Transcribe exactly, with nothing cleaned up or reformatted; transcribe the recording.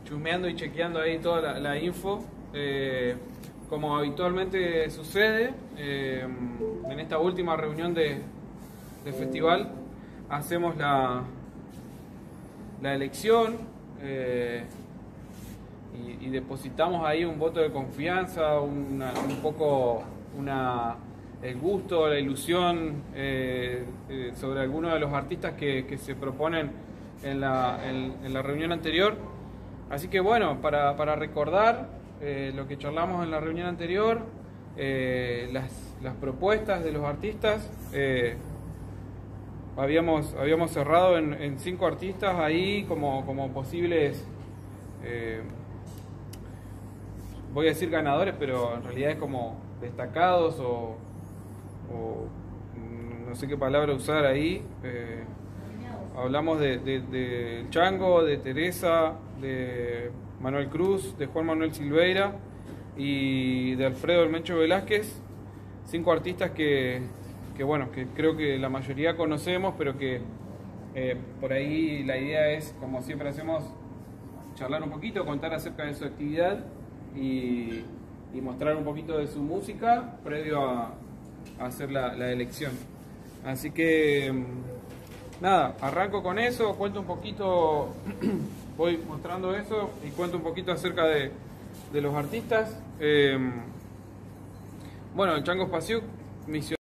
chusmeando y chequeando ahí toda la, la info. Eh, como habitualmente sucede, eh, en esta última reunión de, de festival hacemos la, la elección eh, y, y depositamos ahí un voto de confianza, una, un poco una, el gusto, la ilusión eh, eh, sobre algunos de los artistas que, que se proponen en la, en, en la reunión anterior. Así que bueno, para, para recordar eh, lo que charlamos en la reunión anterior, eh, las, las propuestas de los artistas, eh, habíamos, habíamos cerrado en, en cinco artistas ahí como, como posibles, eh, voy a decir ganadores, pero en realidad es como destacados o, o no sé qué palabra usar ahí. Eh, hablamos de, de, de Chango, de Teresa, de Manuel Cruz, de Juan Manuel Silveira y de Alfredo El Mencho Velázquez, cinco artistas que, que bueno, que creo que la mayoría conocemos, pero que eh, por ahí la idea es, como siempre hacemos, charlar un poquito, contar acerca de su actividad y, y mostrar un poquito de su música previo a, a hacer la, la elección. Así que nada, arranco con eso, cuento un poquito, voy mostrando eso y cuento un poquito acerca de, de los artistas. Eh, bueno, el Chango Spasiuk, misionero.